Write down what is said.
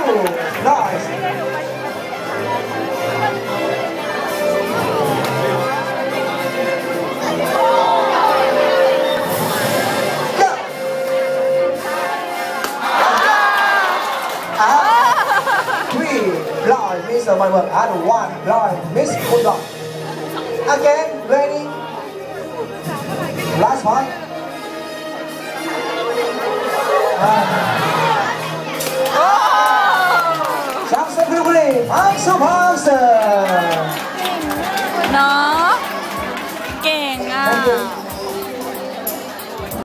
Nice. Blind Mr. Manwell and 1 blind Miss Woodlock. Again, ready? Last one. Samson Philip, I'm so high.